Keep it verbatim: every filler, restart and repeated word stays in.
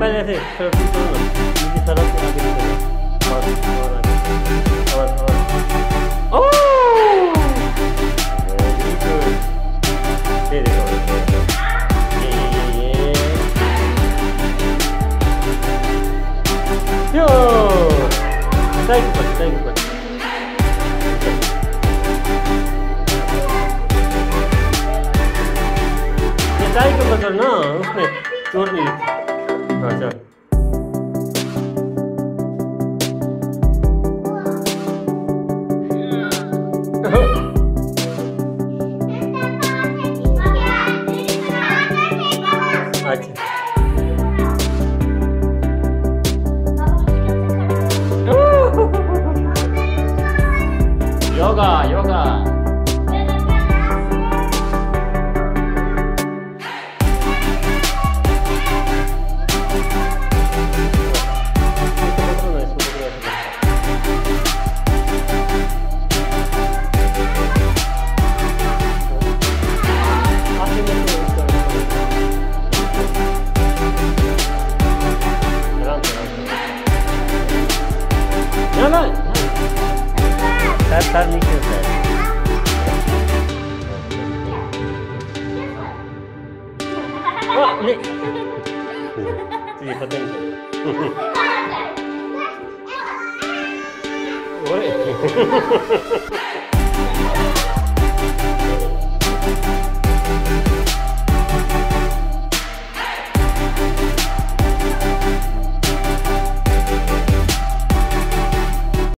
सारा ऐसे सर्दी करो ना, नीचे सारा से आगे निकलो, और और आगे, और और ओह वेरी गुड, ये देखो ये ये ये यो साइड पर साइड पर ये साइड को पकड़ना, उसमें चोट नहीं लगती। हाँ चल अच्छा योगा योगा ना सर सर नीचे होता है। नहीं ये पता नहीं ओए